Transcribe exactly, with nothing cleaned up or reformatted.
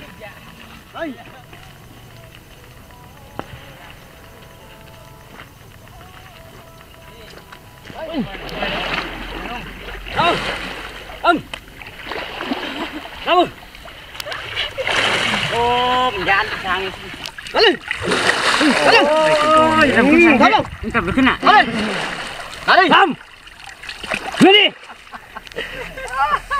Hai. Đâu? Ưng. Đâu? Ô, mình gan sang. Đấy. Đấy. Ôi, làm cái gì không? Anh tập được thế nào? Đấy. Đấy. Làm. Lên đi.